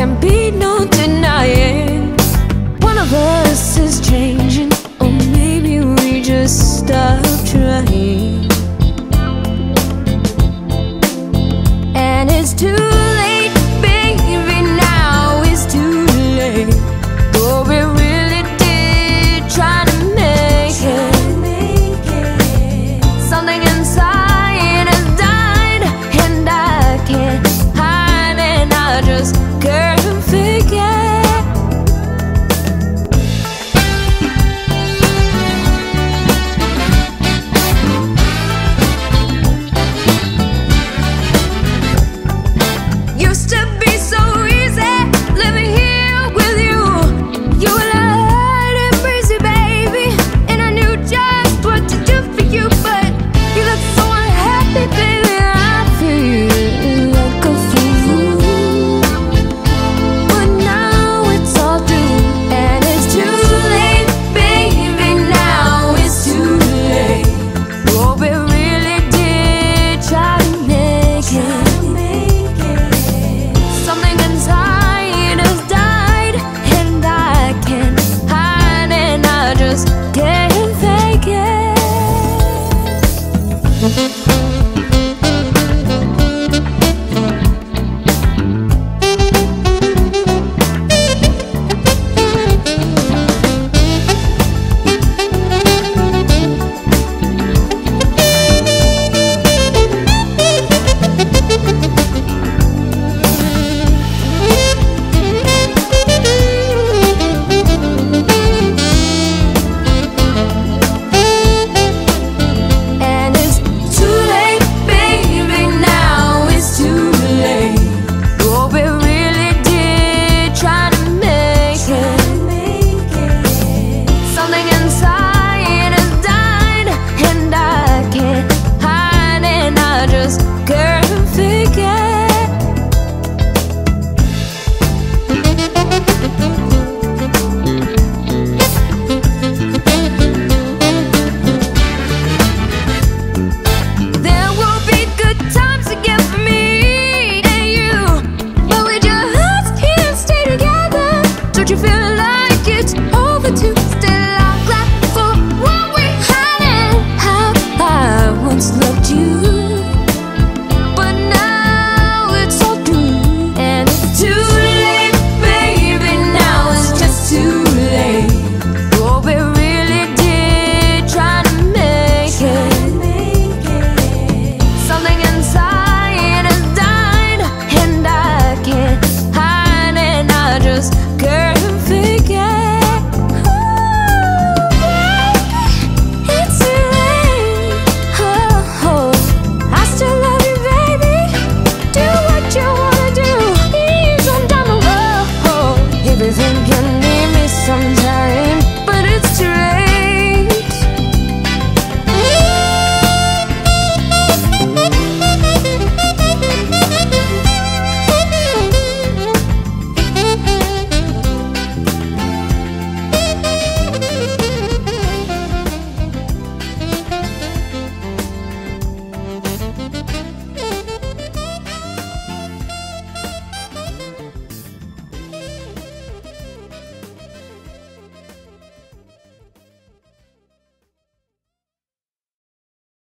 can't be no denying. One of us is changing, or maybe we just stop trying. And it's too late, baby, now it's too late. Oh, we really did try to make it. Something inside has died, and I can't hide, and I just can't forget. Used to be so easy living here with you. You were light and breezy, baby, and I knew just what to do for you. But you look so unhappy, baby, I feel like a fool. But now it's all through, and it's too late, baby, now it's too late. Oh, we really did try to make it. Something inside has died, and I can't hide, and I just can't fake it. And it's too late, baby, now it's too late. Oh, we really did try to make it. Something inside has died, and I can't hide, and I just can't forget. There will be good times again for me and you, but we just can't stay together. Don't you feel like it's over too? Still I'm glad for what we had and how I once loved you. But now it's all through, and it's too late, baby, now it's just too late. Oh, we really did try to make it. Something inside has died, and I can't hide, and I just can't forget. Oh, baby, it's too late. Oh, I still love you, baby. Do what you wanna do. Please, I'm down the road. If you think you need me someday,